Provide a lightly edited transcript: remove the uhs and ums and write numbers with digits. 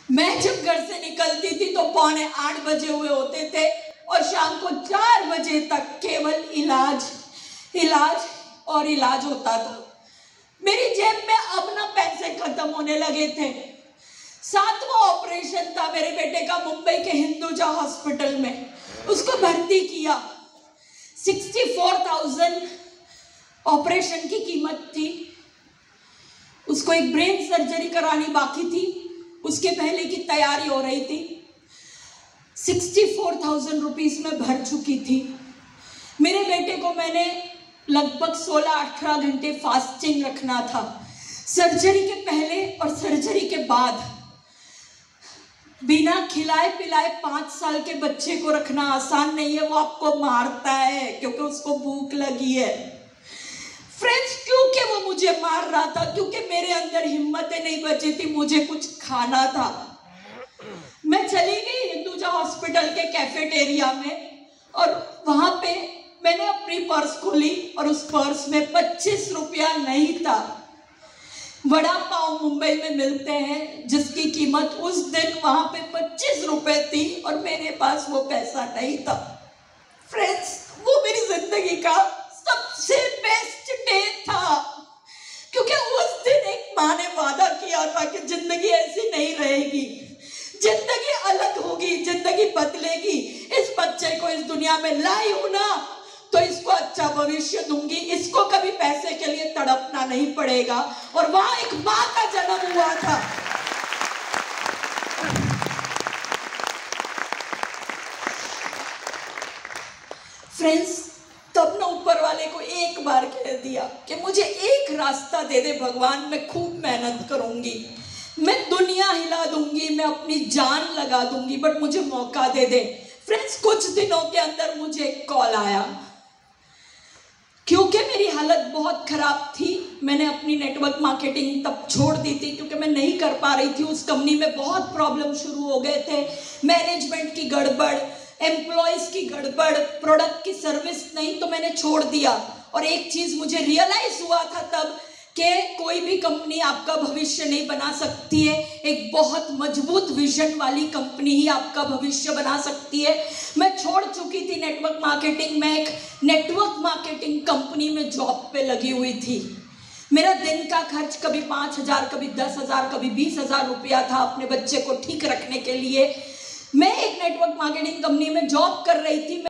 मैं जब घर से निकलती थी तो 7:45 बजे हुए होते थे और शाम को 4 बजे तक केवल इलाज और इलाज होता था। मेरी जेब में अब ना पैसे खत्म होने लगे थे। 7वां ऑपरेशन था मेरे बेटे का मुंबई के हिंदुजा हॉस्पिटल में, उसको भर्ती किया। 64,000 ऑपरेशन की कीमत थी। उसको एक ब्रेन सर्जरी करानी बाकी थी, उसके पहले की तैयारी हो रही थी। 64,000 रुपीज में भर चुकी थी। मेरे बेटे को मैंने लगभग 16-18 घंटे फास्टिंग रखना था। सर्जरी के पहले और सर्जरी के बाद बिना खिलाए पिलाए 5 साल के बच्चे को रखना आसान नहीं है। वो आपको मारता है क्योंकि उसको भूख लगी है। फ्रेंड्स, क्योंकि वो मुझे मार रहा था, क्योंकि मेरे अंदर हिम्मतें नहीं बची थी, मुझे कुछ खाना था। मैं चली गई हिंदुजा हॉस्पिटल के कैफेटेरिया में और वहां पे मैंने अपनी पर्स खोली और उस पर्स में 25 रुपया नहीं था। वड़ा पाव मुंबई में मिलते हैं जिसकी कीमत उस दिन वहां पे 25 रुपए थी और मेरे पास वो पैसा नहीं था। फ्रेंड्स, वो मेरी जिंदगी का सबसे बेस्ट डे था, क्योंकि उस दिन एक माँ ने वादा किया था कि जिंदगी ऐसी नहीं रहेगी, जिंदगी अलग होगी, जिंदगी बदलेगी। इस बच्चे को इस दुनिया में लाई हूं ना तो इसको अच्छा भविष्य दूंगी, इसको कभी पैसे के लिए तड़पना नहीं पड़ेगा। और वहां एक माँ का जन्म हुआ था। फ्रेंड्स, तब ना ऊपर वाले को एक बार कह दिया कि मुझे एक रास्ता दे दे भगवान, मैं खूब मेहनत करूंगी, मैं दुनिया हिला दूंगी, मैं अपनी जान लगा दूंगी, बट मुझे मौका दे दे। फ्रेंड्स, कुछ दिनों के अंदर मुझे एक कॉल आया। क्योंकि मेरी हालत बहुत खराब थी, मैंने अपनी नेटवर्क मार्केटिंग तब छोड़ दी थी क्योंकि मैं नहीं कर पा रही थी। उस कंपनी में बहुत प्रॉब्लम शुरू हो गए थे, मैनेजमेंट की गड़बड़, एम्प्लॉयज की गड़बड़, प्रोडक्ट की सर्विस नहीं, तो मैंने छोड़ दिया। और एक चीज मुझे रियलाइज हुआ था तब कि कोई भी कंपनी आपका भविष्य नहीं बना सकती है, एक बहुत मजबूत विजन वाली कंपनी ही आपका भविष्य बना सकती है। मैं छोड़ चुकी थी नेटवर्क मार्केटिंग में, एक नेटवर्क मार्केटिंग कंपनी में जॉब पे लगी हुई थी। मेरा दिन का खर्च कभी 5,000, कभी 10,000, कभी 20,000 रुपया था अपने बच्चे को ठीक रखने के लिए। मैं एक नेटवर्क मार्केटिंग कंपनी में जॉब कर रही थी।